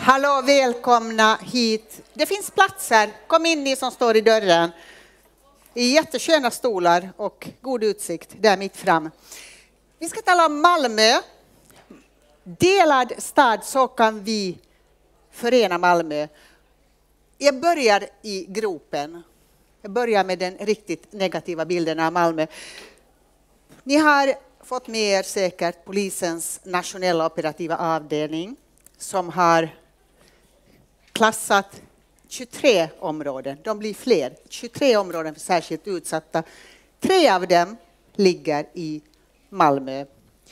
Hallå, välkomna hit. Det finns platser. Kom in ni som står i dörren. I jättesköna stolar och god utsikt där mitt fram. Vi ska tala om Malmö. Delad stad, så kan vi förena Malmö. Jag börjar i gropen. Jag börjar med den riktigt negativa bilden av Malmö. Ni har fått med er säkert polisens nationella operativa avdelning som har klassat 23 områden. De blir fler. 23 områden för särskilt utsatta. 3 av dem ligger i Malmö.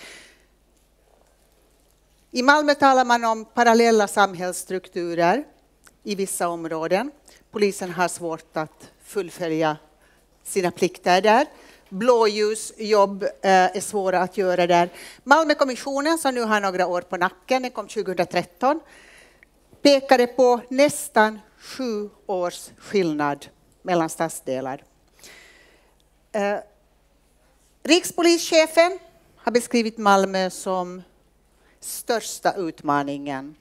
I Malmö talar man om parallella samhällsstrukturer i vissa områden. Polisen har svårt att fullfölja sina plikter där. Blåljusjobb är svåra att göra där. Malmökommissionen, som nu har några år på nacken, den kom 2013, pekade på nästan 7 års skillnad mellan stadsdelar. Rikspolischefen har beskrivit Malmö som största utmaningen.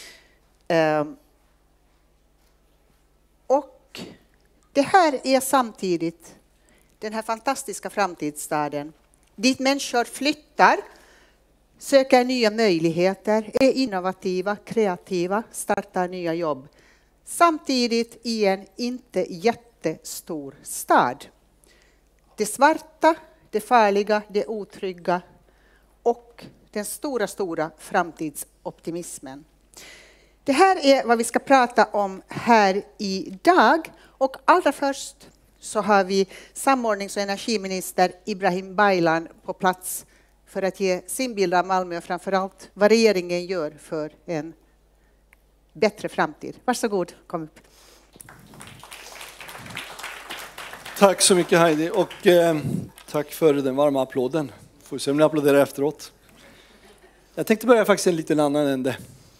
Och det här är samtidigt den här fantastiska framtidsstaden dit människor flyttar, söker nya möjligheter, är innovativa, kreativa, startar nya jobb. Samtidigt i en inte jättestor stad. Det svarta, det farliga, det otrygga och den stora framtidsoptimismen. Det här är vad vi ska prata om här idag. Och allra först så har vi samordnings- och energiminister Ibrahim Baylan på plats för att ge sin bild av Malmö och framförallt vad regeringen gör för en bättre framtid. Varsågod, kom upp. Tack så mycket Heidi och tack för den varma applåden. Får se om ni applåderar efteråt. Jag tänkte börja faktiskt en liten annan ände.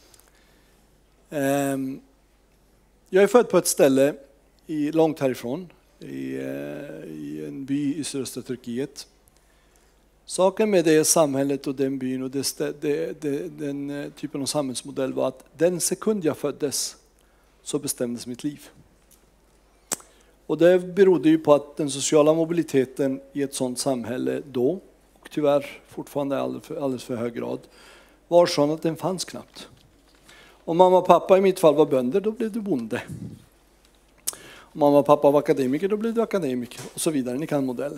Jag är född på ett ställe långt härifrån, i en by i sydöstra Turkiet. Saken med det samhället och den byn och den typen av samhällsmodell var att den sekund jag föddes så bestämdes mitt liv. Och det berodde ju på att den sociala mobiliteten i ett sådant samhälle då, och tyvärr fortfarande alldeles för hög grad, var sån att den fanns knappt. Om mamma och pappa i mitt fall var bönder, då blev du bonde. Om mamma och pappa var akademiker, då blev du akademiker och så vidare. Ni kan modellen.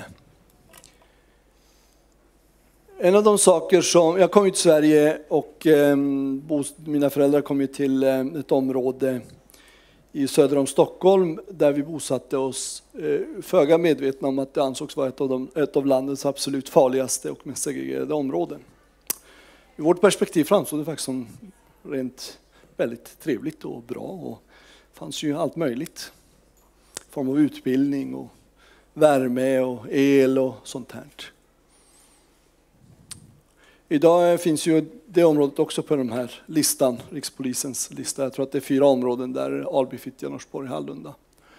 En av de saker som, jag kom till Sverige och mina föräldrar kom ju till ett område i söder om Stockholm där vi bosatte oss föga medvetna om att det ansågs vara ett av landets absolut farligaste och mest segregerade områden. I vårt perspektiv framstod det faktiskt som rent väldigt trevligt och bra och fanns ju allt möjligt. I form av utbildning och värme och el och sånt här. Idag finns ju det området också på den här listan, Rikspolisens lista. Jag tror att det är 4 områden där: Alby, Fittja, Norsborg, Hallunda.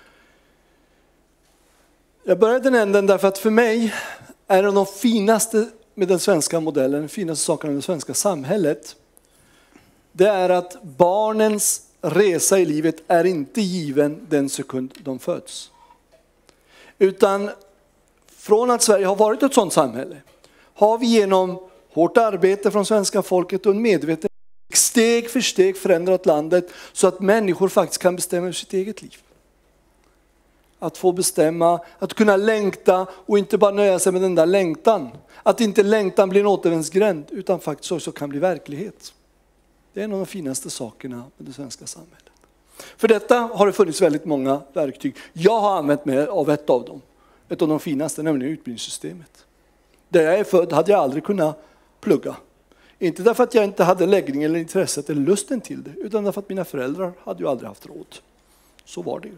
Jag började den änden därför att för mig är det de finaste med den svenska modellen, den finaste saken med det svenska samhället, det är att barnens resa i livet är inte given den sekund de föds. Utan från att Sverige har varit ett sådant samhälle har vi genom hårt arbete från svenska folket och en medveten steg för steg förändrat landet så att människor faktiskt kan bestämma över sitt eget liv. Att få bestämma, att kunna längta och inte bara nöja sig med den där längtan. Att inte längtan blir en återvändsgränd utan faktiskt också kan bli verklighet. Det är en av de finaste sakerna med det svenska samhället. För detta har det funnits väldigt många verktyg. Jag har använt mig av ett av dem. Ett av de finaste, nämligen utbildningssystemet. Där jag är född hade jag aldrig kunnat plugga. Inte därför att jag inte hade läggning eller intresset eller lusten till det, utan därför att mina föräldrar hade ju aldrig haft råd. Så var det ju.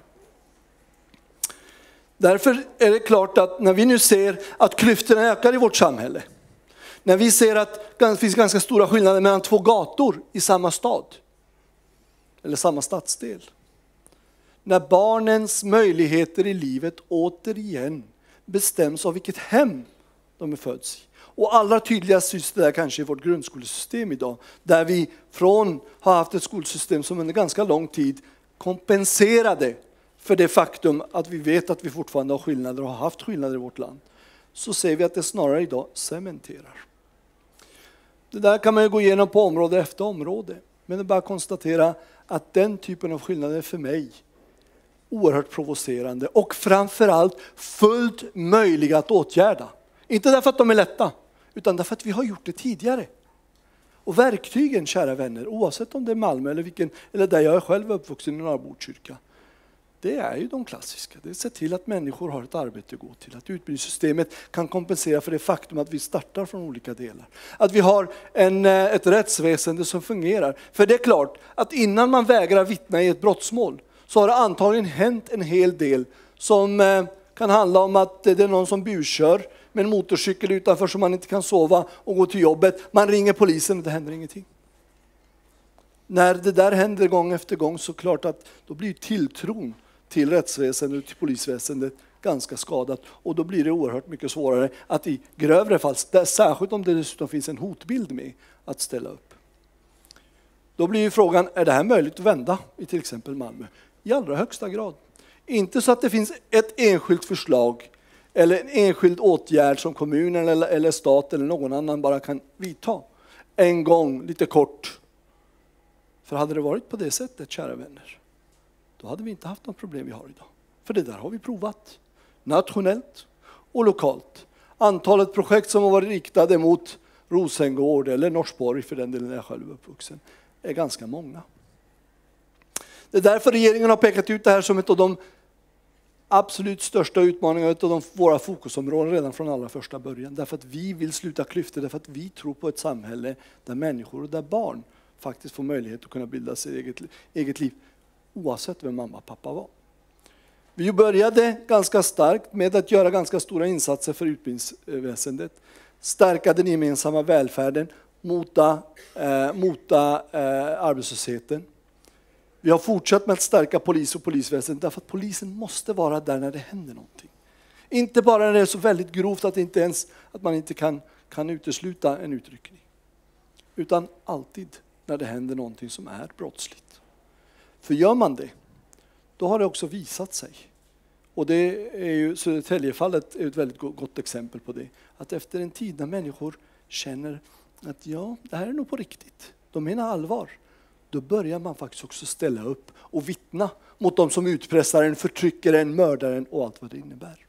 Därför är det klart att när vi nu ser att klyftorna ökar i vårt samhälle, när vi ser att det finns ganska stora skillnader mellan 2 gator i samma stad eller samma stadsdel, när barnens möjligheter i livet återigen bestäms av vilket hem de är föds i Och allra tydligast syns det där kanske i vårt grundskolesystem idag. Där vi har haft ett skolsystem som under ganska lång tid kompenserade för det faktum att vi vet att vi fortfarande har skillnader och har haft skillnader i vårt land. Så ser vi att det snarare idag cementerar. Det där kan man ju gå igenom på område efter område. Men det är bara att konstatera att den typen av skillnader för mig oerhört provocerande och framförallt fullt möjliga att åtgärda. Inte därför att de är lätta, utan därför att vi har gjort det tidigare. Och verktygen, kära vänner, oavsett om det är Malmö eller där jag är själv uppvuxen i Norra Botkyrka, det är ju de klassiska. Det är att se till att människor har ett arbete att gå till. Att utbildningssystemet kan kompensera för det faktum att vi startar från olika delar. Att vi har ett rättsväsende som fungerar. För det är klart att innan man vägrar vittna i ett brottsmål så har det antagligen hänt en hel del som kan handla om att det är någon som buskör med en motorcykel utanför så man inte kan sova och gå till jobbet. Man ringer polisen och det händer ingenting. När det där händer gång efter gång så klart att då blir tilltron till rättsväsendet och till polisväsendet ganska skadat. Och då blir det oerhört mycket svårare att i grövre fall, särskilt om det dessutom finns en hotbild med, att ställa upp. Då blir ju frågan, är det här möjligt att vända i till exempel Malmö? I allra högsta grad. Inte så att det finns ett enskilt förslag eller en enskild åtgärd som kommunen eller staten eller någon annan bara kan vidta. En gång, lite kort. För hade det varit på det sättet, kära vänner, då hade vi inte haft de problem vi har idag. För det där har vi provat. Nationellt och lokalt. Antalet projekt som har varit riktade mot Rosengård eller Norsborg, för den delen är jag själv uppvuxen, är ganska många. Det är därför regeringen har pekat ut det här som ett av de absolut största utmaningarna, ett av våra fokusområden redan från allra första början. Därför att vi vill sluta klyftor, därför att vi tror på ett samhälle där människor och där barn faktiskt får möjlighet att kunna bilda sig eget liv oavsett vem mamma och pappa var. Vi började ganska starkt med att göra ganska stora insatser för utbildningsväsendet, stärka den gemensamma välfärden, mota arbetslösheten. Vi har fortsatt med att stärka polis och polisväsendet därför att polisen måste vara där när det händer någonting. Inte bara när det är så väldigt grovt att man inte kan utesluta en utryckning. Utan alltid när det händer någonting som är brottsligt. För gör man det, då har det också visat sig. Och det är ju Södertäljefallet är ett väldigt gott exempel på det. Att efter en tid när människor känner att det här är nog på riktigt. De menar allvar. Då börjar man faktiskt också ställa upp och vittna mot de som utpressar en, förtrycker en, mördar en och allt vad det innebär.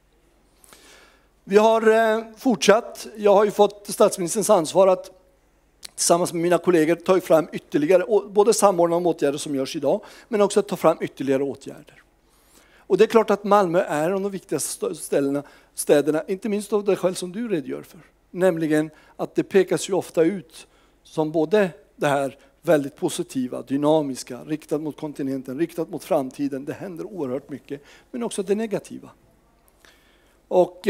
Vi har fortsatt. Jag har ju fått statsministerns ansvar att tillsammans med mina kollegor ta fram ytterligare, både samordna de åtgärder som görs idag, men också att ta fram ytterligare åtgärder. Och det är klart att Malmö är en av de viktigaste städerna, inte minst av det skäl som du redogör för. Nämligen att det pekas ju ofta ut som både det här väldigt positiva, dynamiska, riktat mot kontinenten, riktat mot framtiden. Det händer oerhört mycket, men också det negativa. Och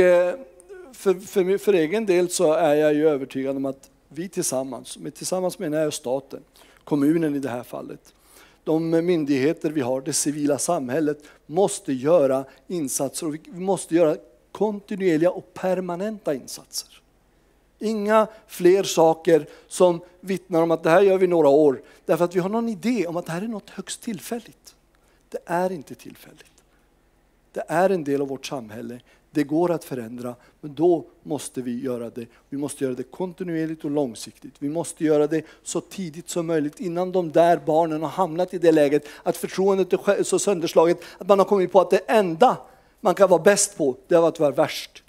för egen del så är jag ju övertygad om att vi tillsammans menar jag staten, kommunen i det här fallet, de myndigheter vi har, det civila samhället, måste göra insatser och vi måste göra kontinuerliga och permanenta insatser. Inga fler saker som vittnar om att det här gör vi några år. Därför att vi har någon idé om att det här är något högst tillfälligt. Det är inte tillfälligt. Det är en del av vårt samhälle. Det går att förändra, men då måste vi göra det. Vi måste göra det kontinuerligt och långsiktigt. Vi måste göra det så tidigt som möjligt innan de där barnen har hamnat i det läget att förtroendet är så sönderslaget att man har kommit på att det enda man kan vara bäst på, det är att vara värst.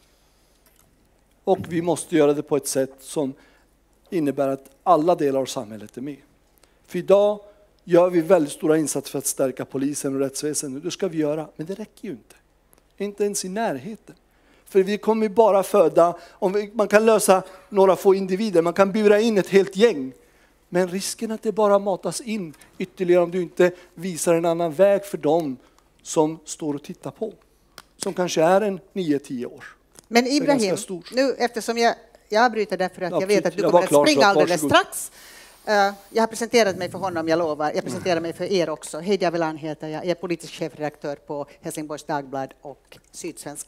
Och vi måste göra det på ett sätt som innebär att alla delar av samhället är med. För idag gör vi väldigt stora insatser för att stärka polisen och rättsväsendet. Det ska vi göra, men det räcker ju inte. Inte ens i närheten. För vi kommer bara föda, man kan lösa några få individer, man kan bura in ett helt gäng. Men risken att det bara matas in ytterligare om du inte visar en annan väg för dem som står och tittar på. Som kanske är en 9-10 år. Men Ibrahim, nu eftersom jag bryter därför att jag vet att du kommer att springa alldeles strax. Jag har presenterat mig för honom, jag lovar. Jag presenterar mig för er också. Heidi Avellan heter jag. Jag är politisk chefredaktör på Helsingborgs Dagblad och Sydsvenskan.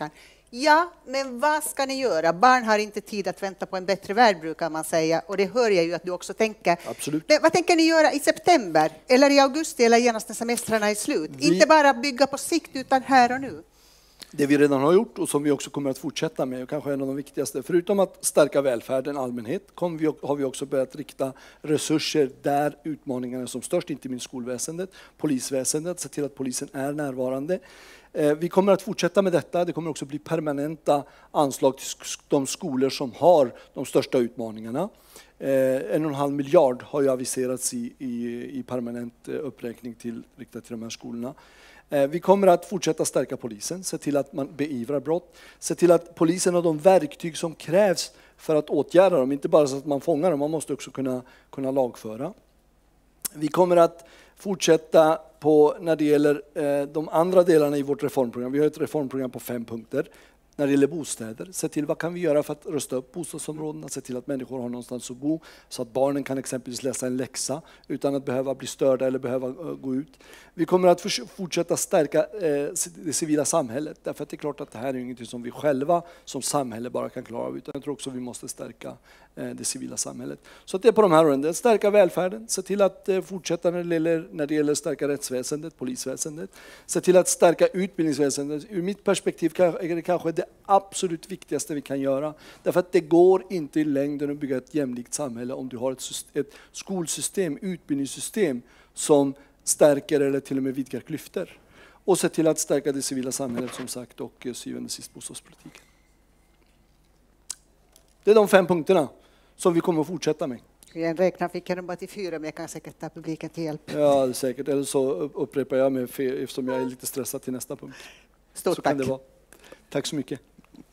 Ja, men vad ska ni göra? Barn har inte tid att vänta på en bättre värld, brukar man säga. Och det hör jag ju att du också tänker. Absolut. Men vad tänker ni göra i september? Eller i augusti eller genast när semestrarna är slut? Inte bara bygga på sikt utan här och nu. Det vi redan har gjort och som vi också kommer att fortsätta med, och kanske en av de viktigaste, förutom att stärka välfärden i allmänhet, har vi också börjat rikta resurser där utmaningarna är som störst, inte minst skolväsendet, polisväsendet, se till att polisen är närvarande. Vi kommer att fortsätta med detta. Det kommer också bli permanenta anslag till de skolor som har de största utmaningarna. 1,5 miljard har ju aviserats i permanent uppräkning riktat till de här skolorna. Vi kommer att fortsätta stärka polisen, se till att man beivrar brott, se till att polisen har de verktyg som krävs för att åtgärda dem, inte bara så att man fångar dem, man måste också kunna lagföra. Vi kommer att fortsätta när det gäller de andra delarna i vårt reformprogram. Vi har ett reformprogram på 5 punkter. När det gäller bostäder, se till vad kan vi göra för att rusta upp bostadsområdena, se till att människor har någonstans att bo, så att barnen kan exempelvis läsa en läxa utan att behöva bli störda eller behöva gå ut. Vi kommer att fortsätta stärka det civila samhället, därför att det är klart att det här är ingenting som vi själva som samhälle bara kan klara av, utan jag tror också vi måste stärka det civila samhället. Så att det är på de här åren, stärka välfärden, se till att fortsätta när det gäller stärka rättsväsendet, polisväsendet, se till att stärka utbildningsväsendet. Ur mitt perspektiv är det kanske det absolut viktigaste vi kan göra, därför att det går inte i längden att bygga ett jämlikt samhälle om du har ett skolsystem, utbildningssystem som stärker eller till och med vidgar klyftor. Och se till att stärka det civila samhället som sagt, och syvende sist bostadspolitiken. Det är de 5 punkterna som vi kommer att fortsätta med. Jag räknar fick jag bara till 4, men jag kan säkert ta publiken till hjälp. Ja, säkert. Eller så upprepar jag mig eftersom jag är lite stressad till nästa punkt. Stort så tack. Kan det vara. Tack så mycket.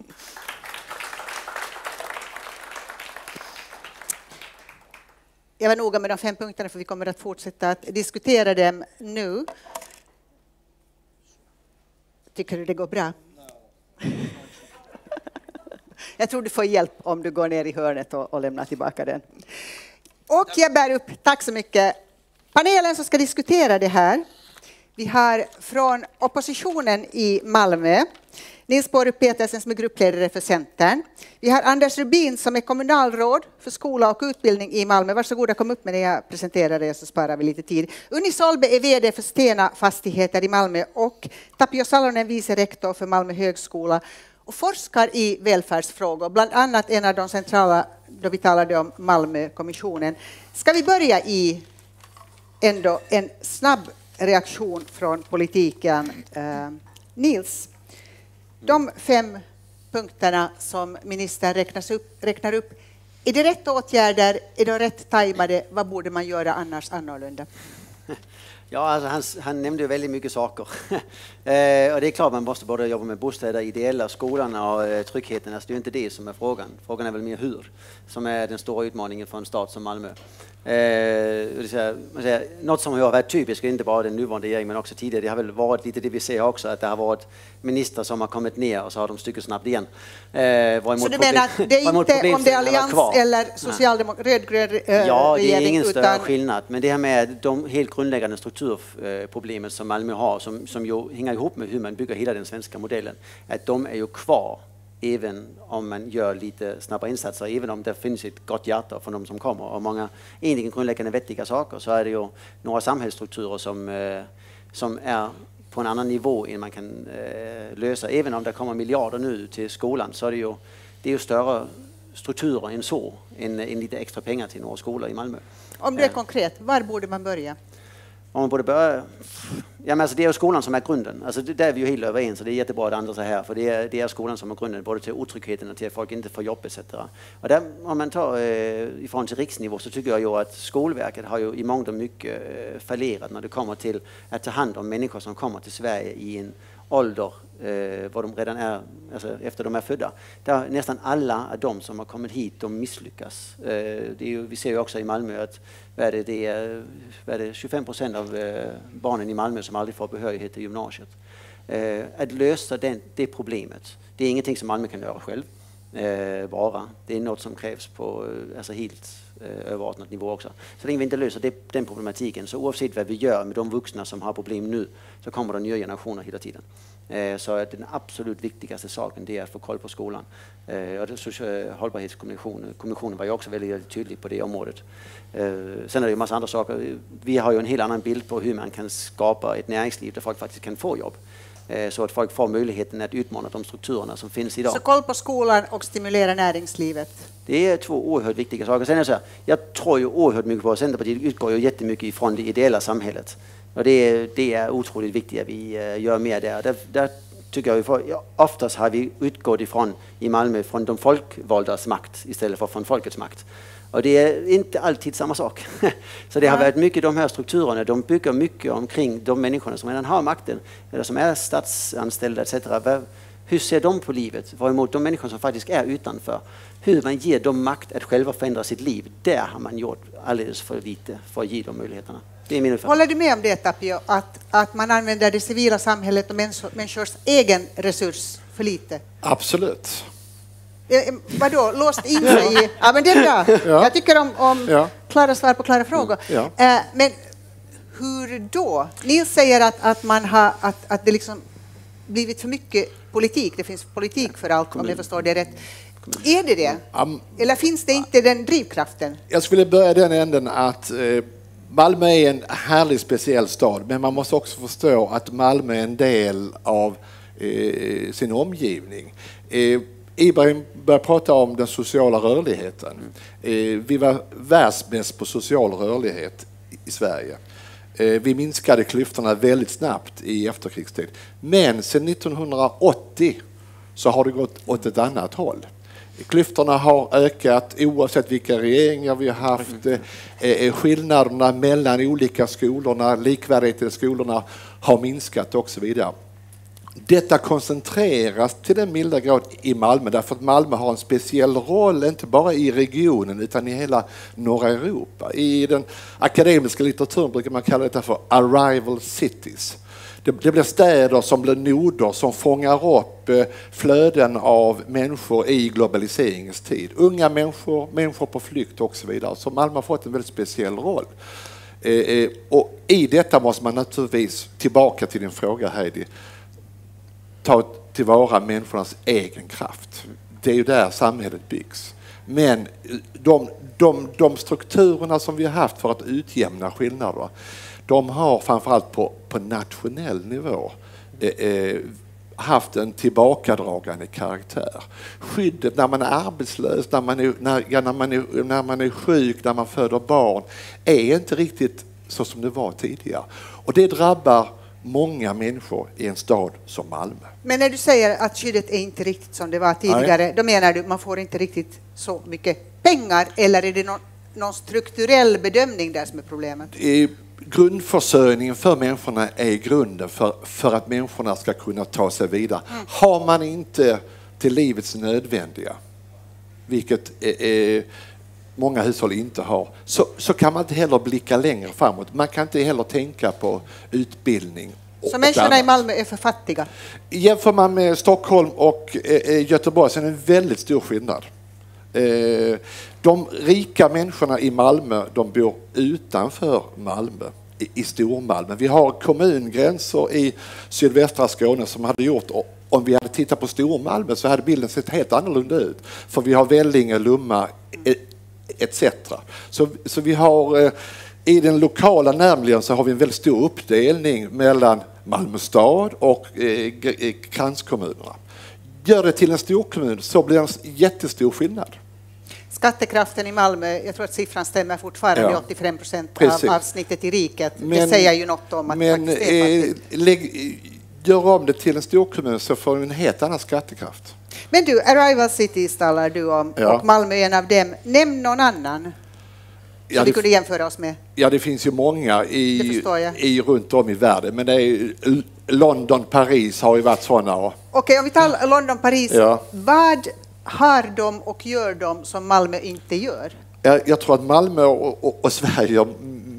Jag var noga med de 5 punkterna för vi kommer att fortsätta att diskutera dem nu. Tycker du det går bra? Jag tror du får hjälp om du går ner i hörnet och lämnar tillbaka den. Och jag bär upp, tack så mycket, panelen som ska diskutera det här. Vi har från oppositionen i Malmö Nils Borg Petersen som är gruppledare för Centern. Vi har Anders Rubin som är kommunalråd för skola och utbildning i Malmö. Varsågoda, kom upp med det jag presenterade så sparar vi lite tid. Unni Solbe är vd för Stena Fastigheter i Malmö och Tapio Salonen vice rektor för Malmö högskola och forskar i välfärdsfrågor, bland annat en av de centrala då vi talade om Malmökommissionen. Ska vi börja i ändå en snabb reaktion från politiken? Nils, de 5 punkterna som ministern räknar upp, är det rätt åtgärder? Är de rätt tajmade? Vad borde man göra annars annorlunda? Ja, alltså han nämnde ju väldigt mycket saker. Och det är klart man måste både jobba med bostäder, ideella skolan och tryggheten. Alltså det är inte det som är frågan. Frågan är väl mer hur, som är den stora utmaningen för en stad som Malmö. Något som har varit typiskt, inte bara den nuvarande regeringen men också tidigare, det har väl varit lite det vi ser också, att det har varit ministrar som har kommit ner och så har de stycket snabbt igen. Så du menar att det är inte om det är allians eller rödgrön regering? Ja, det är ingen större skillnad, men det här med de helt grundläggande strukturproblemen som Malmö har, som ju hänger ihop med hur man bygger hela den svenska modellen, att de är ju kvar även om man gör lite snabba insatser, även om det finns ett gott hjärta från de som kommer och många egentligen grundläggande vettiga saker, så är det ju några samhällsstrukturer som är på en annan nivå än man kan lösa. Även om det kommer miljarder nu till skolan, så är det är ju större strukturer än så, än lite extra pengar till några skolor i Malmö. Om det är konkret, var borde man börja? Om man borde börja... Ja, men alltså det är ju skolan som är grunden. Alltså där är vi ju helt överens, och det är jättebra att andra så här, för det är skolan som är grunden både till otryggheten och till att folk inte får jobb etc. Och där, om man tar ifrån till riksnivå, så tycker jag ju att Skolverket har ju i mångt och mycket fallerat när det kommer till att ta hand om människor som kommer till Sverige i en ålder vad de redan är, alltså efter de är födda. Där nästan alla av de som har kommit hit, de misslyckas. Vi ser ju också i Malmö att det är 25% av barnen i Malmö som aldrig får behörighet till gymnasiet. Att lösa det problemet, det är ingenting som Malmö kan göra själv. vara. Det är något som krävs på alltså helt överordnat nivå också. Så länge vi inte löser den problematiken, så oavsett vad vi gör med de vuxna som har problem nu, så kommer det nya generationer hela tiden. Så att den absolut viktigaste saken, det är att få koll på skolan. Och hållbarhetskommissionen var ju också väldigt tydlig på det området. Sen är det ju en massa andra saker. Vi har ju en helt annan bild på hur man kan skapa ett näringsliv där folk faktiskt kan få jobb. Så att folk får möjligheten att utmana de strukturerna som finns idag. Så koll på skolan och stimulera näringslivet. Det är två oerhört viktiga saker. Sen är det så här, jag tror ju oerhört mycket på, Centerpartiet utgår ju jättemycket ifrån det ideella samhället. Och det är otroligt viktigt att vi gör mer där tycker jag oftast har vi utgått ifrån i Malmö från de folkvaldas makt istället för från folkets makt. Och det är inte alltid samma sak. Så det har varit mycket de här strukturerna, de bygger mycket omkring de människorna som redan har makten, eller som är statsanställda etc. Hur ser de på livet? Varemot de människor som faktiskt är utanför, hur man ger dem makt att själva förändra sitt liv, där har man gjort alldeles för lite för att ge dem möjligheterna. Det är min uppfattning. Håller du med om det, Tapio, att man använder det civila samhället och människors egen resurs för lite? Absolut. Vadå? Låst in sig i... Ja, men det är bra. Ja. Jag tycker om klara svar på klara frågor. Ja. Men hur då? Nils säger att man har att det liksom blivit för mycket politik. Det finns politik för allt, om jag förstår det rätt. Är det? Eller finns det inte den drivkraften? Jag skulle börja den änden att Malmö är en härlig speciell stad, men man måste också förstå att Malmö är en del av sin omgivning. Ibrahim började prata om den sociala rörligheten. Vi var världsbäst på social rörlighet i Sverige. Vi minskade klyftorna väldigt snabbt i efterkrigstid. Men sedan 1980 så har det gått åt ett annat håll. Klyftorna har ökat oavsett vilka regeringar vi har haft. Skillnaderna mellan olika skolorna, likvärdigheten i skolorna har minskat och så vidare. Detta koncentreras till den milda grad i Malmö, därför att Malmö har en speciell roll, inte bara i regionen utan i hela norra Europa. I den akademiska litteraturen brukar man kalla detta för arrival cities. Det blir städer som blir noder som fångar upp flöden av människor i globaliseringens tid. Unga människor, människor på flykt och så vidare. Så Malmö har fått en väldigt speciell roll. Och i detta måste man naturligtvis, tillbaka till din fråga Heidi, ta tillvara människornas egen kraft. Det är ju där samhället byggs. Men de strukturerna som vi har haft för att utjämna skillnader, de har framförallt på nationell nivå haft en tillbakadragande karaktär. Skyddet när man är arbetslös, när man är sjuk, när man föder barn är inte riktigt så som det var tidigare. Och det drabbar många människor i en stad som Malmö. Men när du säger att skyddet är inte riktigt som det var tidigare, då menar du att man får inte riktigt så mycket pengar, eller är det någon strukturell bedömning där som är problemet? Grundförsörjningen för människorna är grunden för att människorna ska kunna ta sig vidare. Har man inte till livets nödvändiga, vilket många hushåll inte har, så kan man inte heller blicka längre framåt. Man kan inte heller tänka på utbildning. Så människorna i Malmö är för fattiga? Jämför man med Stockholm och Göteborg så är det en väldigt stor skillnad. De rika människorna i Malmö, de bor utanför Malmö, i Stormalmö. Vi har kommungränser i sydvästra Skåne som hade gjort, om vi hade tittat på Stormalmö så hade bilden sett helt annorlunda ut. För vi har Vellinge, Lumma etc. Så vi har i den lokala närmiljön så har vi en väldigt stor uppdelning mellan Malmö stad och kranskommunerna. Gör det till en storkommun så blir det en jättestor skillnad. Skattekraften i Malmö, jag tror att siffran stämmer fortfarande, 85% av snittet i riket. Det säger ju något om att det faktiskt är gör om det till en storkommun så får vi en helt annan skattekraft. Men du, Arrival Cities talar du om, och Malmö är en av dem. Nämn någon annan som vi kunde jämföra oss med. Ja, det finns ju många runt om i världen, men det är London, Paris har ju varit sådana. Okej, om vi tar London, Paris, vad har de och gör de som Malmö inte gör? Jag tror att Malmö och Sverige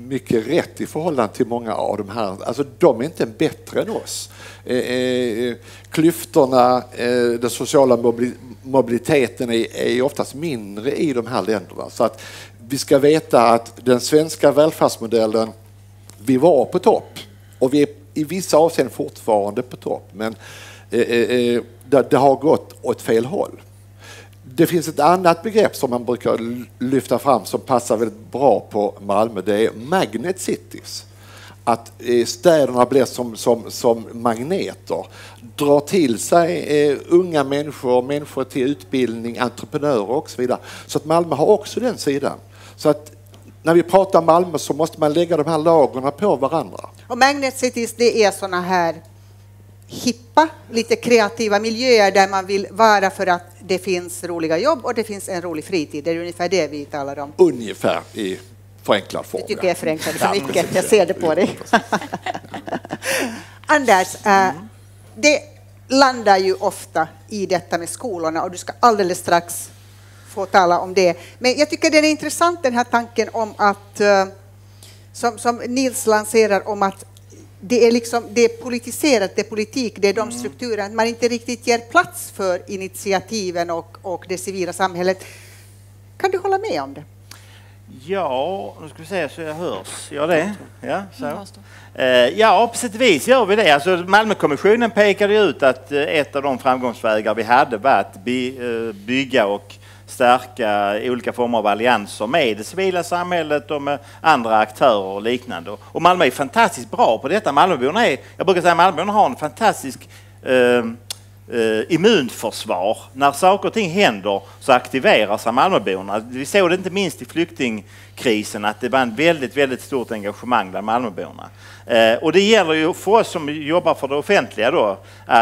mycket rätt i förhållande till många av de här. Alltså de är inte bättre än oss. Klyftorna, den sociala mobiliteten är oftast mindre i de här länderna. Så att vi ska veta att den svenska välfärdsmodellen, vi var på topp och vi är i vissa avseenden fortfarande på topp, men det har gått åt fel håll. Det finns ett annat begrepp som man brukar lyfta fram som passar väldigt bra på Malmö. Det är magnet cities. Att städerna blir som magneter. Drar till sig unga människor till utbildning, entreprenörer och så vidare. Så att Malmö har också den sidan. Så att när vi pratar Malmö så måste man lägga de här lagren på varandra. Och magnet cities, det är såna här hippa, lite kreativa miljöer där man vill vara för att det finns roliga jobb och det finns en rolig fritid. Det är ungefär det vi talar om. Ungefär i förenklad form. Jag tycker jag förenklade för mycket. Jag ser det på dig. Anders, det landar ju ofta i detta med skolorna och du ska alldeles strax få tala om det. Men jag tycker det är intressant den här tanken om att, som Nils lanserar om att det är politiserat, det är politik, det är de strukturer. Man inte riktigt ger plats för initiativen och det civila samhället. Kan du hålla med om det? Ja, nu ska vi se så jag hörs. Gör det? Ja, så. Ja, på sätt och vis gör vi det. Alltså, Malmökommissionen pekade ut att ett av de framgångsvägar vi hade var att bygga och stärka olika former av allianser med det civila samhället och med andra aktörer och liknande. Och Malmö är fantastiskt bra på detta. Jag brukar säga att Malmöborna har en fantastisk immunförsvar. När saker och ting händer så aktiverar sig Malmöborna. Vi såg det inte minst i flyktingkrisen att det var en väldigt, väldigt stort engagemang bland Malmöborna. Och det gäller ju för oss som jobbar för det offentliga då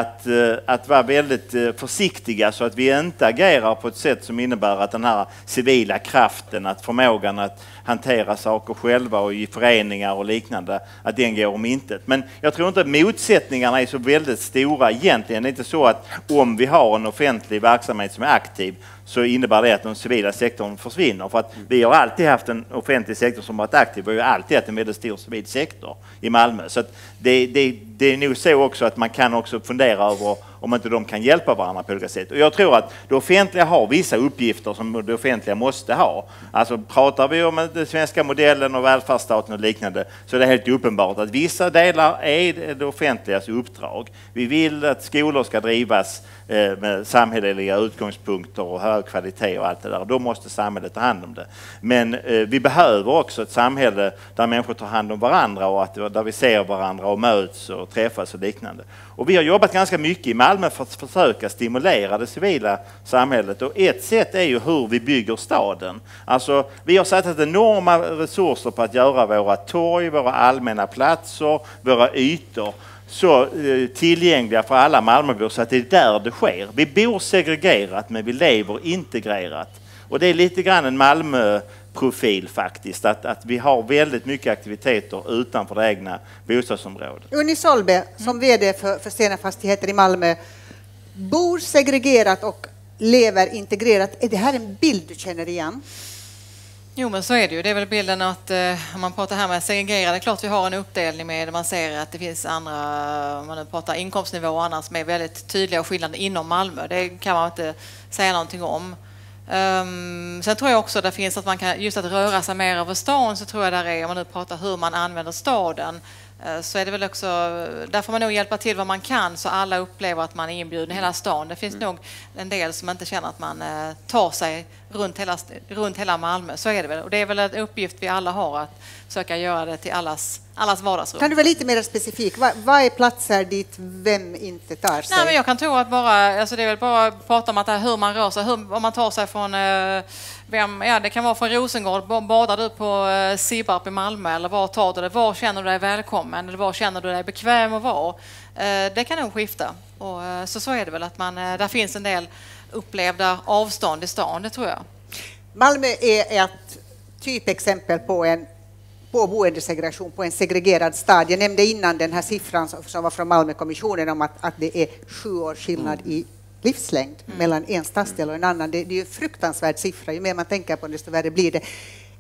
att vara väldigt försiktiga så att vi inte agerar på ett sätt som innebär att den här civila kraften, att förmågan att hantera saker själva och i föreningar och liknande, att den går om intet. Men jag tror inte att motsättningarna är så väldigt stora egentligen. Det är inte så att om vi har en offentlig verksamhet som är aktiv så innebär det att den civila sektorn försvinner. För att vi har alltid haft en offentlig sektor som varit aktiv och vi har alltid haft en väldigt stor civil sektor i Malmö. Så att det är nog så också att man kan också fundera över om inte de kan hjälpa varandra på olika sätt. Och jag tror att det offentliga har vissa uppgifter som det offentliga måste ha. Alltså pratar vi om den svenska modellen och välfärdsstaten och liknande så är det helt uppenbart att vissa delar är det offentligas uppdrag. Vi vill att skolor ska drivas med samhälleliga utgångspunkter och hög kvalitet och allt det där. Då måste samhället ta hand om det. Men vi behöver också ett samhälle där människor tar hand om varandra och där vi ser varandra och möts och träffas och liknande. Och vi har jobbat ganska mycket i Malmö för att försöka stimulera det civila samhället. Och ett sätt är ju hur vi bygger staden. Alltså, vi har satsat enorma resurser på att göra våra torg, våra allmänna platser, våra ytor så tillgängliga för alla Malmöbor så att det är där det sker. Vi bor segregerat men vi lever integrerat. Och det är lite grann en Malmö-profil faktiskt. Att vi har väldigt mycket aktiviteter utanför det egna bostadsområdet. Unni Solbe, som vd för Stena Fastigheter i Malmö, bor segregerat och lever integrerat. Är det här en bild du känner igen? Jo, men så är det ju. Det är väl bilden att om man pratar här med segregerade, klart vi har en uppdelning med man ser att det finns andra, om man nu pratar inkomstnivå och annat som är väldigt tydliga och skillnader inom Malmö. Det kan man inte säga någonting om. Sen tror jag också att det finns att man kan, just att röra sig mer över stan, så tror jag där är, om man nu pratar hur man använder staden, så är det väl också, där får man nog hjälpa till vad man kan så alla upplever att man är inbjuden i hela stan. Det finns nog en del som inte känner att man tar sig runt hela Malmö, så är det väl. Och det är väl en uppgift vi alla har att försöka göra det till allas vardagsrum. Kan du vara lite mer specifik? Vad är platser dit vem inte tar sig? Nej, men jag kan tro att alltså det är väl bara att prata om att hur man rör sig, om man tar sig från det kan vara från Rosengård, badar du på Sibbarp i Malmö eller var tar du det? Var känner du dig välkommen eller var känner du dig bekväm att vara? Det kan nog skifta. Och så är det väl att där finns en del upplevda avstånd i stan, det tror jag. Malmö är ett typexempel på boendesegregation, på en segregerad stad. Jag nämnde innan den här siffran som var från Malmökommissionen om att det är 7 års skillnad i livslängd mellan en stadsdel och en annan. Det är ju en fruktansvärd siffra. Ju mer man tänker på det, desto värre blir det.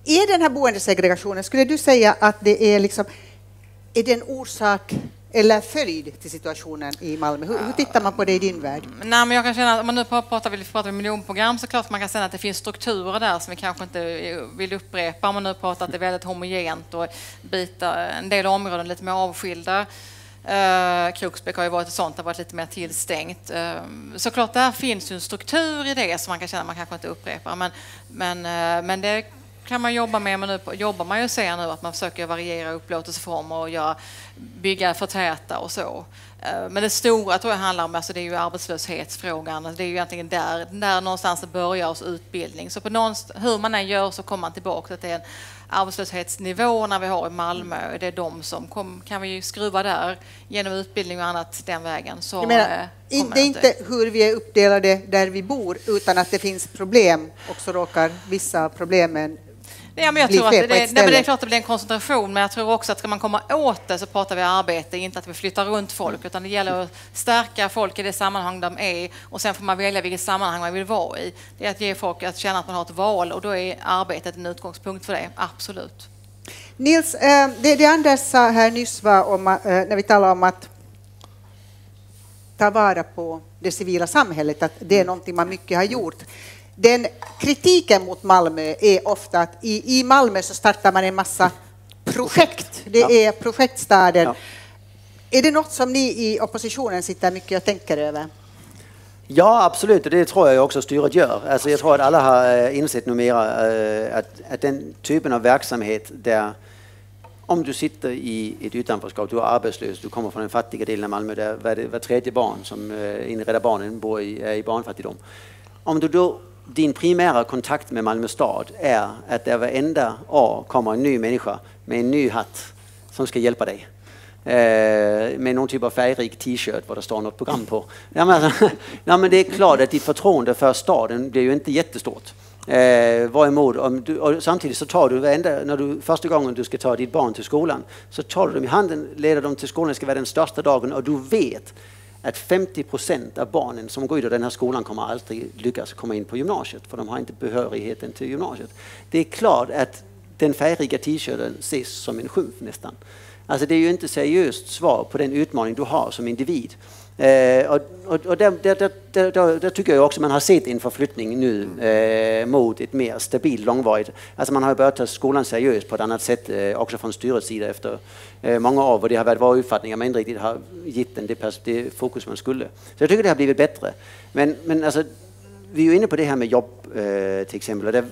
Är den här boendesegregationen, skulle du säga att det är liksom, är det en orsak eller följd till situationen i Malmö? Hur tittar man på det i din värld? Nej, men jag kan känna att om man nu pratar om miljonprogram, så klart man kan känna att det finns strukturer där som vi kanske inte vill upprepa. Om man nu pratar att det är väldigt homogent och en del områden lite mer avskilda. Kroksbäck har ju varit ett sånt, det har varit lite mer tillstängt. Såklart där finns ju en struktur i det som man kan känna att man kanske inte upprepar. Men det kan man jobba med, men nu jobbar man ju och ser nu att man försöker variera upplåtelseformer och bygga för täta och så. Men det stora tror jag handlar om, alltså det är ju arbetslöshetsfrågan. Det är ju egentligen där någonstans det börjar hos utbildning. Så på hur man än gör så kommer man tillbaka till en arbetslöshetsnivå när vi har i Malmö. Det är de som kan vi skruva där genom utbildning och annat den vägen. Så det är inte hur vi är uppdelade där vi bor, utan att det finns problem och så råkar vissa problemen. Ja, men jag tror att det är klart att det blir en koncentration, men jag tror också att ska man komma åt det så pratar vi arbete, inte att vi flyttar runt folk, utan det gäller att stärka folk i det sammanhang de är, och sen får man välja vilket sammanhang man vill vara i. Det är att ge folk att känna att man har ett val, och då är arbetet en utgångspunkt för det, absolut. Nils, det Anders sa här nyss var om, när vi talar om att ta vara på det civila samhället, att det är någonting man mycket har gjort. Den kritiken mot Malmö är ofta att i Malmö så startar man en massa projekt. Det är projektstaden. Ja. Är det något som ni i oppositionen sitter mycket och tänker över? Ja, absolut. Och det tror jag också styret gör. Alltså jag tror att alla har insett numera att den typen av verksamhet där om du sitter i ett utanförskap, du är arbetslös, du kommer från en fattiga del av Malmö där var tredje barn som in Rädda Barnen bor i barnfattigdom. Om du då din primära kontakt med Malmö stad är att det varenda år kommer en ny människa med en ny hatt som ska hjälpa dig. Med någon typ av färgrik t-shirt vad det står något program på. Ja, men det är klart att ditt förtroende för staden blir ju inte jättestort. Och samtidigt så tar du första gången du ska ta ditt barn till skolan, så tar du dem i handen, leder dem till skolan, det ska vara den största dagen, och du vet att 50% av barnen som går ut av den här skolan kommer aldrig lyckas komma in på gymnasiet, för de har inte behörigheten till gymnasiet. Det är klart att den färgrika t-shirten ses som en skymf nästan. Alltså det är ju inte seriöst svar på den utmaning du har som individ. Och där tycker jag också man har sett en förflyttning nu mot ett mer stabilt långvarigt. Alltså man har börjat ta skolan seriöst på ett annat sätt också från styrets sida efter många år, och det har varit våra uppfattningar men inte riktigt har gett den det fokus man skulle. Så jag tycker det har blivit bättre. Men alltså, vi är ju inne på det här med jobb till exempel.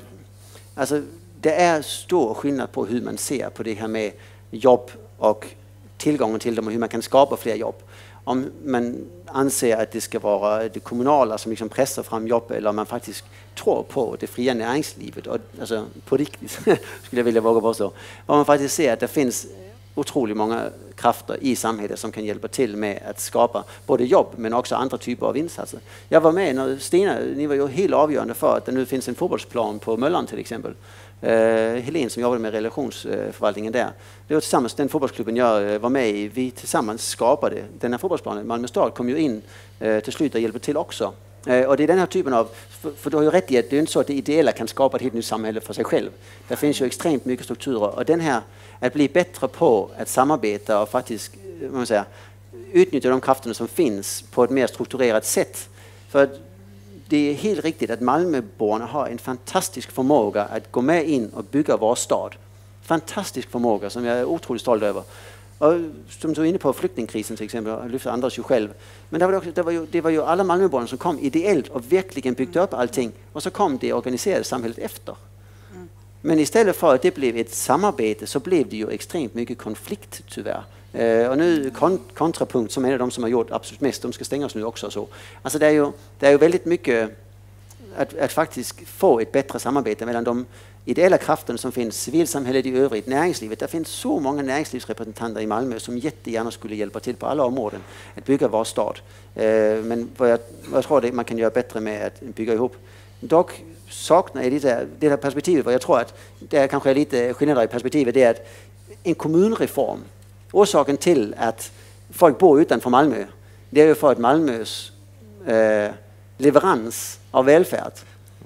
Det är stor skillnad på hur man ser på det här med jobb och tillgången till dem och hur man kan skapa fler jobb. Om man anser att det ska vara det kommunala som liksom pressar fram jobb, eller om man faktiskt tror på det fria näringslivet, och, alltså på riktigt skulle jag vilja våga påstå. Om man faktiskt ser att det finns otroligt många krafter i samhället som kan hjälpa till med att skapa både jobb men också andra typer av insatser. Jag var med när Stina, ni var ju helt avgörande för att det nu finns en fotbollsplan på Möllan till exempel. Helene som jobbade med relationsförvaltningen där. Det var tillsammans den fotbollsklubben jag var med i. Vi tillsammans skapade den här fotbollsplanen. Malmö stad kom ju in till slut och hjälper till också. Och det är den här typen av, för du har ju rätt i att det är inte så att det ideella kan skapa ett helt nytt samhälle för sig själv. Det finns ju extremt mycket strukturer, och den här att bli bättre på att samarbeta och faktiskt utnyttja de krafterna som finns på ett mer strukturerat sätt. För det är helt riktigt att Malmöborna har en fantastisk förmåga att gå med in och bygga vår stad. Fantastisk förmåga som jag är otroligt stolt över. Och som du är inne på flyktingkrisen till exempel, jag lyfter Anders ju själv. Men det var ju alla Malmöborna som kom ideellt och verkligen byggde upp allting. Och så kom det organiserade samhället efter. Men istället för att det blev ett samarbete så blev det ju extremt mycket konflikt tyvärr. Och nu kontrapunkt som är de som har gjort absolut mest, de ska stängas nu också. Så. Alltså det är ju väldigt mycket att faktiskt få ett bättre samarbete mellan de ideella krafterna som finns, civilsamhället i övrigt, näringslivet. Det finns så många näringslivsrepresentanter i Malmö som jättegärna skulle hjälpa till på alla områden att bygga vår stad. Men vad jag tror det man kan göra bättre med att bygga ihop. Dock saknar jag det här perspektivet, och jag tror att det är kanske lite skillnader i perspektivet, det är att en kommunreform, orsaken till att folk bor utanför Malmö, det är ju för att Malmös leverans av välfärd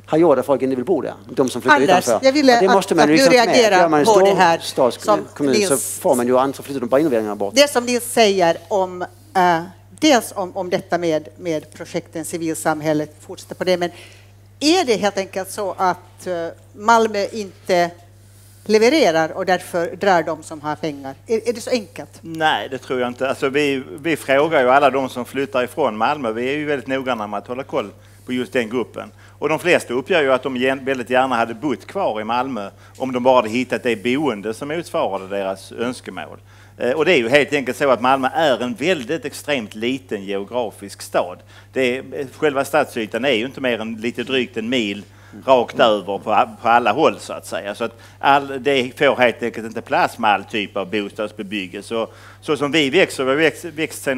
har gjort att folk inte vill bo där. De som flyttar Anders, utanför. jag ville det måste man att du liksom reagerar Gör man en på stor det här stadskommun så får man ju andra flyttar de bara innoveringar bort. Det som ni säger om dels om detta med projekten civilsamhället, fortsätta på det, men är det helt enkelt så att Malmö inte levererar och därför drar de som har pengar? Är det så enkelt? Nej, det tror jag inte. Alltså, vi frågar ju alla de som flyttar ifrån Malmö. Vi är ju väldigt noggranna med att hålla koll på just den gruppen. Och de flesta uppger ju att de väldigt gärna hade bott kvar i Malmö om de bara hade hittat det boende som motsvarade deras önskemål. Och det är ju helt enkelt så att Malmö är en väldigt extremt liten geografisk stad. Själva stadsytan är ju inte mer än lite drygt en mil rakt över på alla håll så att säga. Så att det får helt enkelt inte plats med all typ av bostadsbebyggelse. Så som vi växt sedan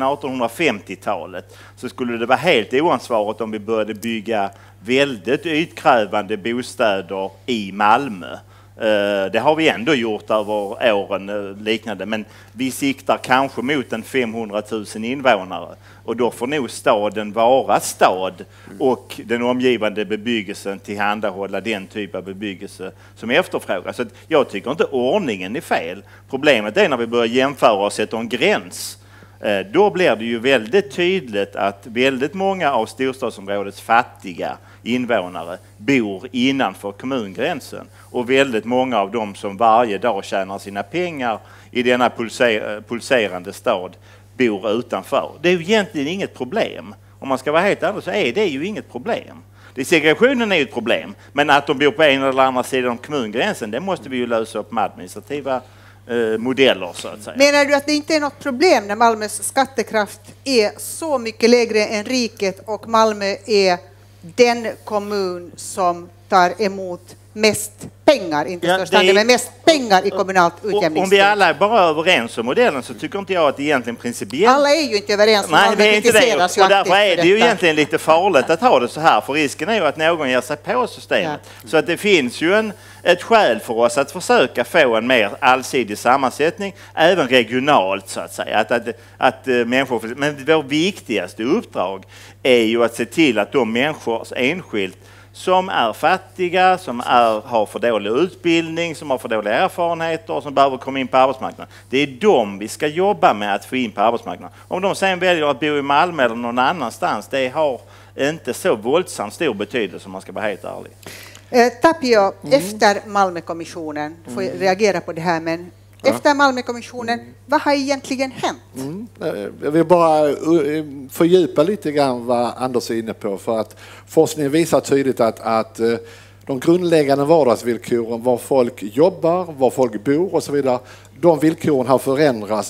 1850-talet så skulle det vara helt oansvarigt om vi började bygga väldigt ytkrävande bostäder i Malmö. Det har vi ändå gjort över åren liknande, men vi siktar kanske mot en 500 000 invånare och då får nog staden vara stad och den omgivande bebyggelsen tillhandahålla den typ av bebyggelse som efterfrågas. Så jag tycker inte ordningen är fel. Problemet är när vi börjar jämföra och sätta en gräns. Då blir det ju väldigt tydligt att väldigt många av storstadsområdets fattiga invånare bor innanför kommungränsen och väldigt många av dem som varje dag tjänar sina pengar i denna pulserande stad bor utanför. Det är ju egentligen inget problem. Om man ska vara helt ärlig så är det ju inget problem. Segregationen är ju ett problem, men att de bor på en eller andra sidan om kommungränsen, det måste vi ju lösa upp med administrativa modeller så att säga. Menar du att det inte är något problem när Malmös skattekraft är så mycket lägre än riket och Malmö är den kommun som tar emot mest pengar, inte störst andel, men mest pengar i kommunalt utjämningsstöd? Om vi alla är bara överens om modellen så tycker inte jag att det egentligen principiellt... Alla är ju inte överens om Nej, det är inte det. Och därför är det ju detta. egentligen lite farligt att ha det så här, för risken är ju att någon ger sig på systemet. Ja. Så att det finns ju ett skäl för oss att försöka få en mer allsidig sammansättning, även regionalt så att säga. Att människor, men vår viktigaste uppdrag är ju att se till att de människor enskilt som är fattiga, som har för dålig utbildning, som har för dåliga erfarenheter och som behöver komma in på arbetsmarknaden. Det är dem vi ska jobba med att få in på arbetsmarknaden. Om de sen väljer att bo i Malmö eller någon annanstans, det har inte så våldsamt stor betydelse om man ska vara helt ärlig. Tapio, efter Malmökommissionen, får jag reagera på det här, men efter Malmökommissionen, vad har egentligen hänt? Jag vill bara fördjupa lite grann vad Anders är inne på, för att forskningen visar tydligt att de grundläggande vardagsvillkoren, var folk jobbar, var folk bor och så vidare, de villkoren har förändrats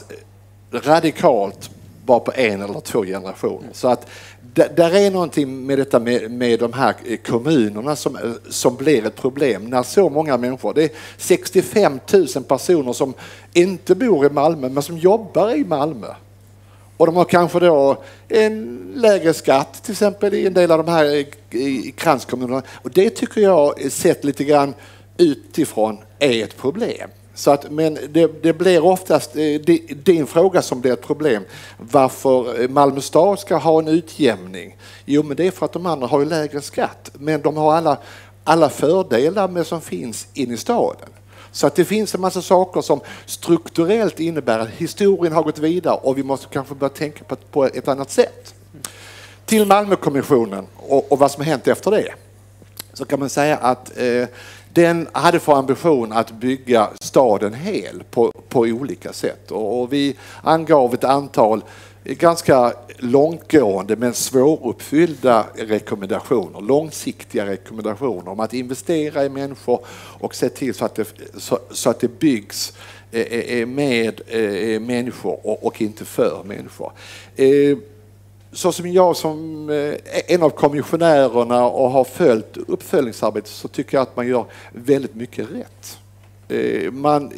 radikalt bara på en eller två generationer. Så att där är någonting med detta med de här kommunerna som blir ett problem när så många människor, det är 65 000 personer som inte bor i Malmö men som jobbar i Malmö. Och de har kanske då en lägre skatt till exempel i en del av de här kranskommunerna. Och det tycker jag sett lite grann utifrån är ett problem. Så att, men det blir oftast din fråga som blir ett problem. Varför Malmö stad ska ha en utjämning? Jo, men det är för att de andra har ju lägre skatt. Men de har alla fördelar med som finns in i staden. Så att det finns en massa saker som strukturellt innebär att historien har gått vidare och vi måste kanske börja tänka på ett annat sätt. Till Malmökommissionen och vad som har hänt efter det. Så kan man säga att den hade för ambition att bygga staden hel på olika sätt. Och vi angav ett antal ganska långtgående men svåruppfyllda rekommendationer, långsiktiga rekommendationer om att investera i människor och se till så att det byggs med människor och inte för människor. Så som jag som en av kommissionärerna och har följt uppföljningsarbetet så tycker jag att man gör väldigt mycket rätt. Man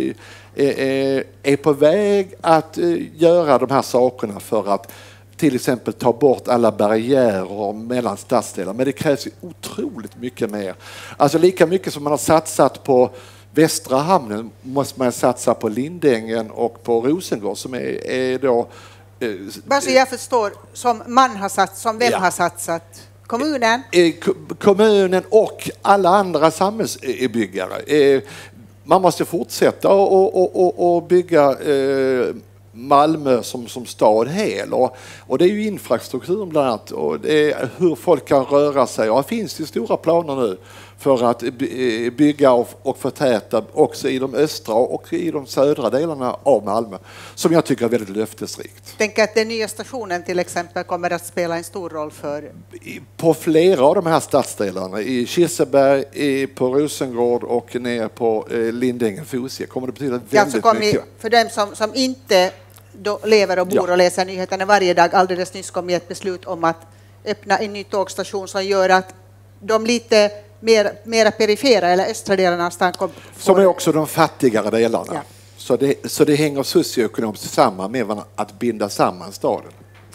är på väg att göra de här sakerna för att till exempel ta bort alla barriärer mellan stadsdelar. Men det krävs otroligt mycket mer. Alltså lika mycket som man har satsat på Västra hamnen måste man satsa på Lindängen och på Rosengård som är då... Bara så jag förstår, som man har satsat, som vem har satsat? Kommunen? Kommunen och alla andra samhällsbyggare. Man måste fortsätta och bygga Malmö som stad hel. Och det är ju infrastrukturen bland annat. Och det är hur folk kan röra sig. Och det finns ju stora planer nu för att bygga och förtäta också i de östra och i de södra delarna av Malmö. Som jag tycker är väldigt löftesrikt. Tänk att den nya stationen till exempel kommer att spela en stor roll för... På flera av de här stadsdelarna. I Kirseberg, på Rosengård och ner på Lindängen-Fosie kommer det betyda väldigt mycket. För dem som inte lever och bor och läser nyheterna varje dag, alldeles nyss kom ett beslut om att öppna en ny tågstation som gör att de lite mera perifera eller östra delarna av stan som är också de fattigare delarna. Ja. Så det hänger socioekonomiskt samman med att binda samman staden.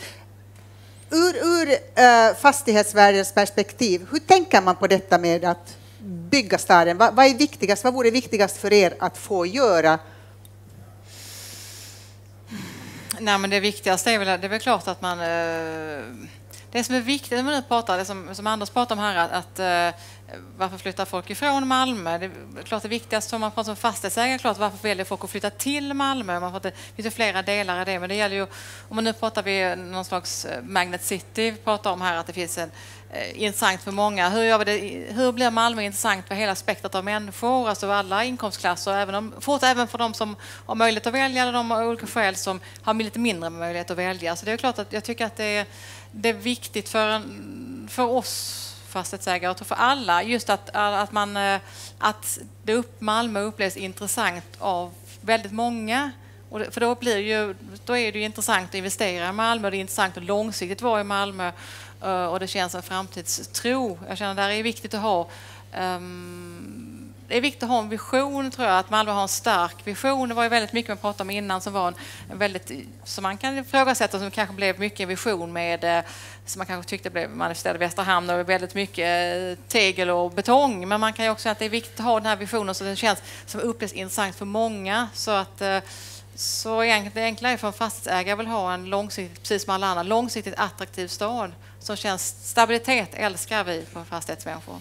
Ur fastighetsvärdens perspektiv, hur tänker man på detta med att bygga staden? Vad är viktigast? Vad vore viktigast för er att få göra? Nej, men det viktigaste är väl klart att man... Det som är viktigt när man nu pratar, det som Anders pratar om här, att varför flyttar folk ifrån Malmö? Det är klart det viktigaste om man pratar om fastighetsägare, klart varför väljer folk att flytta till Malmö? Man pratar, det finns flera delar i det, men det gäller ju, om man nu pratar vi någon slags Magnet City, pratar om här att det finns en intressant för många. Hur blir Malmö intressant för hela spektrat av människor, alltså alla inkomstklasser, även för de som har möjlighet att välja eller de har olika skäl som har lite mindre möjlighet att välja. Så det är klart att jag tycker att det är viktigt för oss fastighetsägare och för alla just att Malmö upplevs intressant av väldigt många. För då är det ju intressant att investera i Malmö, det är intressant att långsiktigt vara i Malmö och det känns en framtidstro. Jag känner att det är viktigt att ha det är viktigt att ha en vision, tror jag, att Malmö har en stark vision. Det var ju väldigt mycket man pratade om innan som var en väldigt, som man kan ifrågasätta, som kanske blev mycket en vision med, som man kanske tyckte blev manifesterad i Västra hamn och väldigt mycket tegel och betong. Men man kan ju också säga att det är viktigt att ha den här visionen så den känns som upplevs intressant för många. Så egentligen det enkla är för en fastighetsägare vill ha en långsiktigt, precis som alla andra, långsiktigt attraktiv stad som känns stabilitet, älskar vi på fastighetsmänniskor.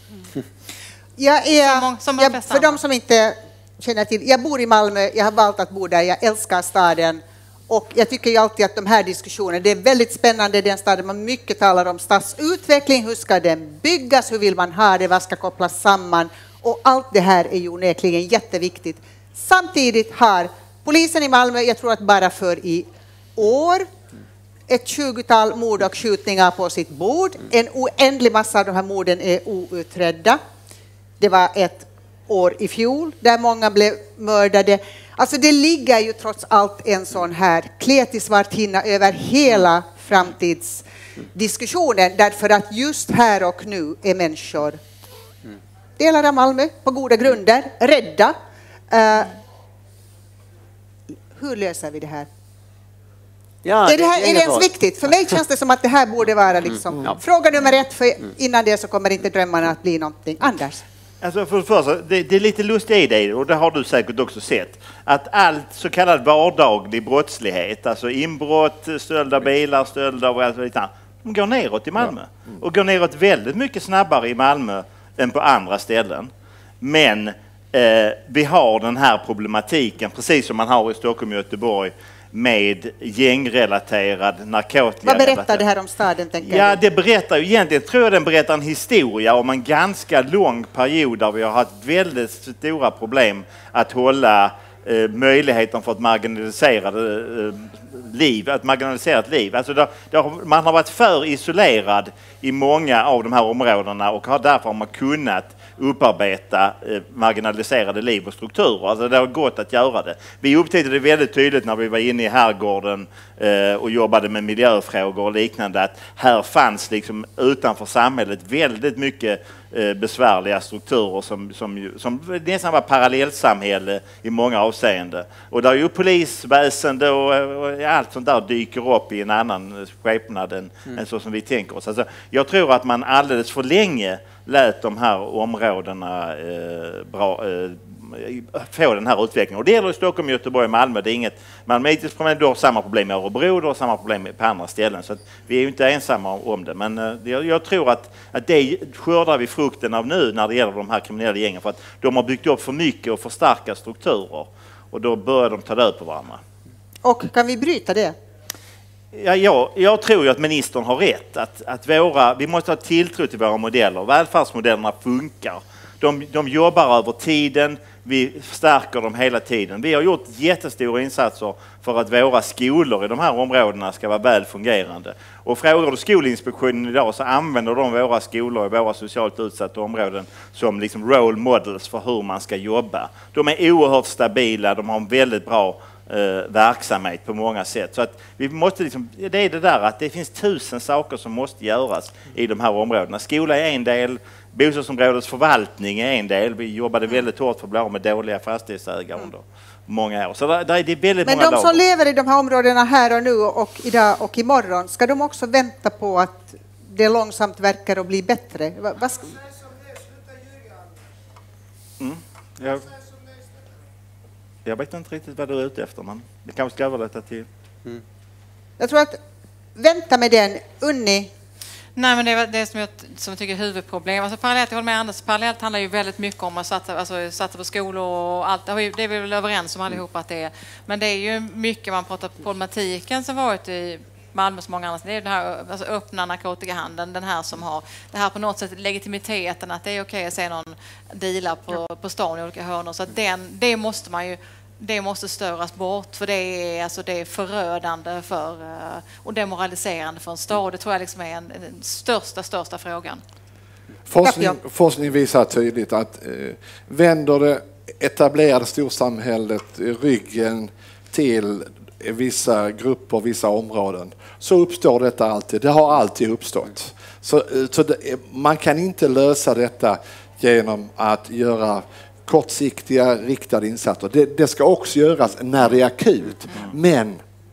För de som inte känner till, jag bor i Malmö, jag har valt att bo där, jag älskar staden och jag tycker ju alltid att de här diskussionerna, det är väldigt spännande, den staden man mycket talar om stadsutveckling, hur ska den byggas, hur vill man ha det, vad ska kopplas samman och allt det här är ju onekligen jätteviktigt. Samtidigt har polisen i Malmö, jag tror att bara för i år, ett 20-tal mord och skjutningar på sitt bord. En oändlig massa av de här morden är outredda. Det var ett år i fjol där många blev mördade. Alltså det ligger ju trots allt en sån här kletisvartinna över hela framtidsdiskussionen. Därför att just här och nu är människor, delar av Malmö på goda grunder, rädda. Hur löser vi det här? Ja, är det ens viktigt? För mig känns det som att det här borde vara liksom fråga nummer 1, för innan det så kommer inte drömmarna att bli någonting. Anders? Alltså för det första, det är lite lustigt i det, och det har du säkert också sett, att allt så kallad vardaglig brottslighet, alltså inbrott, stöld av bilar, stöld av allt liknande, de går neråt i Malmö. Och går neråt väldigt mycket snabbare i Malmö än på andra ställen. Men vi har den här problematiken, precis som man har i Stockholm och Göteborg, med gängrelaterad narkotika. Vad berättar det här om staden, tänker jag? Det berättar ju egentligen, tror jag den berättar en historia om en ganska lång period där vi har haft väldigt stora problem att hålla möjligheten för ett marginaliserat liv. Alltså man har varit för isolerad i många av de här områdena och därför har man kunnat upparbeta marginaliserade liv och strukturer. Alltså det har gått att göra det. Vi upptäckte det väldigt tydligt när vi var inne i Herrgården och jobbade med miljöfrågor och liknande, att här fanns liksom utanför samhället väldigt mycket besvärliga strukturer som nästan var parallellsamhälle i många avseenden. Och där ju polisväsende och allt sånt där dyker upp i en annan skepnad än så som vi tänker oss. Alltså, jag tror att man alldeles för länge lät de här områdena få den här utvecklingen. Och det gäller i Stockholm, Göteborg och Malmö. Det är inget Malmö problem. Du har samma problem med Örebro, du har samma problem på andra ställen. Så att vi är ju inte ensamma om det. Men jag tror att det skördar vi frukten av nu när det gäller de här kriminella gängen. För att de har byggt upp för mycket och för starka strukturer. Och då börjar de ta död på varandra. Och kan vi bryta det? Jag tror ju att ministern har rätt. Att vi måste ha tilltro till våra modeller. Välfärdsmodellerna funkar. De jobbar över tiden. Vi stärker dem hela tiden. Vi har gjort jättestora insatser för att våra skolor i de här områdena ska vara väl fungerande. Och frågar du Skolinspektionen idag så använder de våra skolor i våra socialt utsatta områden som liksom role models för hur man ska jobba. De är oerhört stabila, de har en väldigt bra verksamhet på många sätt. Så att vi måste det är det där att det finns 1000 saker som måste göras i de här områdena. Skola är en del, bostadsområdets förvaltning är en del. Vi jobbade väldigt hårt för att bli av med dåliga fastighetsägare under många år. Så det är väldigt Men många de som lever i de här områdena här och nu och idag och imorgon, ska de också vänta på att det långsamt verkar att bli bättre? Jag vet inte riktigt vad du är ute efter, men det kanske ska överlåta till... Jag tror att vänta med den, Unni. Nej, men det är det som jag tycker är huvudproblem. Alltså parallellt, jag håller med Anders, parallellt handlar ju väldigt mycket om att satsa på skolor och allt. Det är vi väl överens om allihopa att det är. Men det är ju mycket man pratar problematiken som varit i Malmö som många andra. Det är den här öppna narkotikahandeln, den här som har det här på något sätt legitimiteten att det är okej att se någon deala på stan i olika hörnor. Så att det måste störas bort för det är förödande och demoraliserande för en stad. Det tror jag liksom är den största frågan. Forskning visar tydligt att vänder det etablerade storsamhället ryggen till vissa grupper, vissa områden, så uppstår detta alltid. Det har alltid uppstått. Så man kan inte lösa detta genom att göra kortsiktiga riktade insatser. Det ska också göras när det är akut. Men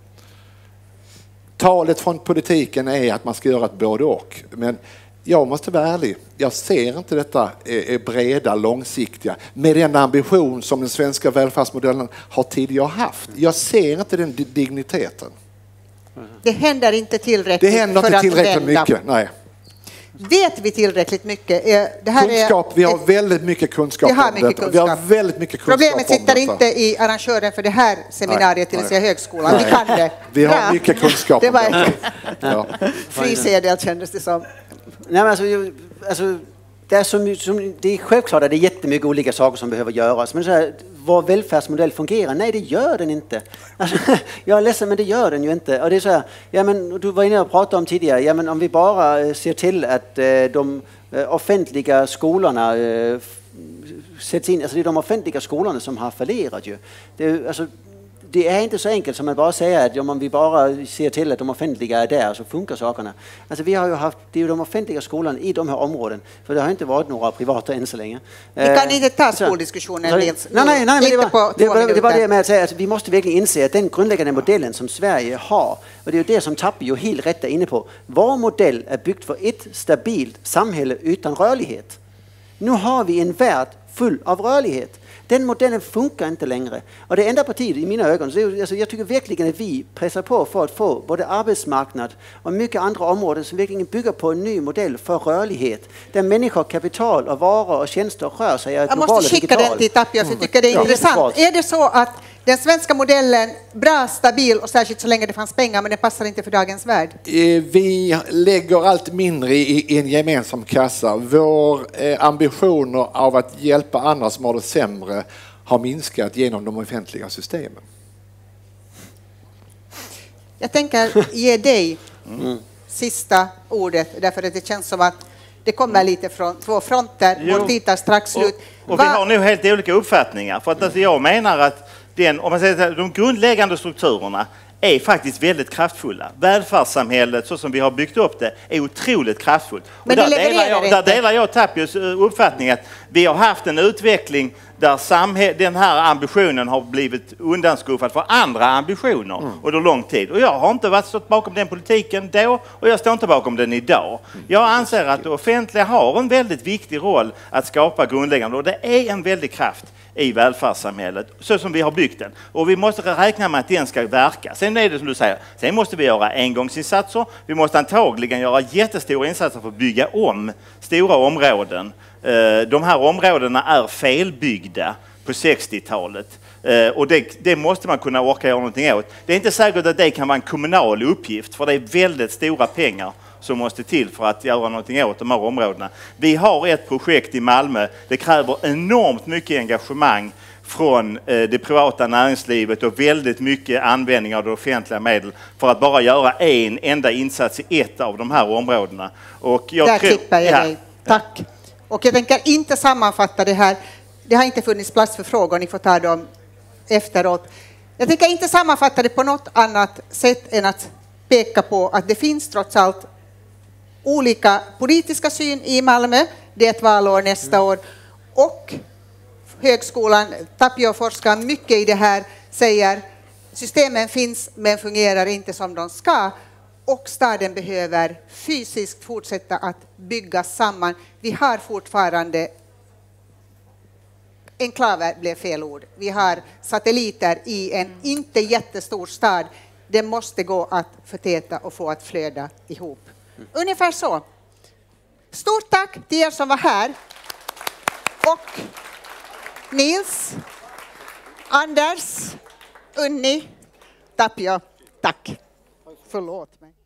talet från politiken är att man ska göra ett både och. Men jag måste vara ärlig. Jag ser inte detta är breda, långsiktiga med den ambition som den svenska välfärdsmodellen har tidigare haft. Jag ser inte den digniteten. Det händer inte tillräckligt. Det händer inte tillräckligt mycket, nej. Vet vi tillräckligt mycket? Vi har väldigt mycket kunskap om detta. Vi har väldigt mycket kunskap. Problemet sitter inte i arrangören för det här seminariet, till säga högskolan. Vi kan det. Vi har mycket kunskap om detta. Ja. Frisedel kändes det som. Nej, men alltså, det är självklart att det är jättemycket olika saker som behöver göras. Men så här, vår välfärdsmodell fungerar? Nej, det gör den inte. Alltså, jag är ledsen, men det gör den ju inte. Och det är så här, men du var inne och pratade om tidigare, men om vi bara ser till att de offentliga skolorna sätts in, alltså det är de offentliga skolorna som har fallerat ju. Det är inte så enkelt som att bara säga att om vi bara ser till att de offentliga är där så funkar sakerna. Alltså vi har ju haft, det är ju de offentliga skolorna i de här områden, för det har inte varit några privata än så länge. Vi kan inte ta skoldiskussionen. Nej, men det var det med att säga att vi måste verkligen inse att den grundläggande modellen som Sverige har, och det är ju det som Tapio ju helt rätt är inne på, vår modell är byggd för ett stabilt samhälle utan rörlighet. Nu har vi en värld full av rörlighet. Den modellen funkar inte längre. Och det enda partiet i mina ögon, jag tycker verkligen att vi pressar på för att få både arbetsmarknad och mycket andra områden som verkligen bygger på en ny modell för rörlighet. Där människor, kapital och varor och tjänster rör sig. Jag måste skicka den till Tapio, för jag tycker det är intressant. Är det så att den svenska modellen bra, stabil och särskilt så länge det fanns pengar, men det passar inte för dagens värld? Vi lägger allt mindre i en gemensam kassa. Vår ambitioner av att hjälpa andra som har det sämre har minskat genom de offentliga systemen. Jag tänker ge dig sista ordet, därför att det känns som att det kommer lite från två fronter. Vår tid tar strax slut. Och vi har nog helt olika uppfattningar. För att jag menar att om man säger de grundläggande strukturerna är faktiskt väldigt kraftfulla. Välfärdssamhället, så som vi har byggt upp det, är otroligt kraftfullt. Men där delar jag Tapios uppfattning att vi har haft en utveckling där den här ambitionen har blivit undanskuffad för andra ambitioner under lång tid. Och jag har inte stått bakom den politiken då, och jag står inte bakom den idag. Jag anser att det offentliga har en väldigt viktig roll att skapa grundläggande, och det är en väldig kraft i välfärdssamhället så som vi har byggt den. Och vi måste räkna med att den ska verka. Sen är det som du säger, sen måste vi göra engångsinsatser. Vi måste antagligen göra jättestora insatser för att bygga om stora områden. De här områdena är felbyggda på 60-talet. Och det måste man kunna orka göra någonting åt. Det är inte säkert att det kan vara en kommunal uppgift, för det är väldigt stora pengar som måste till för att göra någonting åt de här områdena. Vi har ett projekt i Malmö. Det kräver enormt mycket engagemang från det privata näringslivet och väldigt mycket användning av det offentliga medel för att bara göra en enda insats i ett av de här områdena. Och där klipper jag dig. Tack. Och jag tänker inte sammanfatta det här. Det har inte funnits plats för frågor, ni får ta dem efteråt. Jag tänker inte sammanfatta det på något annat sätt än att peka på att det finns trots allt olika politiska syn i Malmö. Det är ett valår nästa år. Och högskolan, Tapio forskar mycket i det här, säger systemen finns men fungerar inte som de ska. Och staden behöver fysiskt fortsätta att bygga samman. Vi har fortfarande enklaver, blev fel ord. Vi har satelliter i en inte jättestor stad. Det måste gå att förtäta och få att flöda ihop. Ungefär så. Stort tack till er som var här. Och Nils, Anders, Unni, Tapio, tack. Förlåt mig.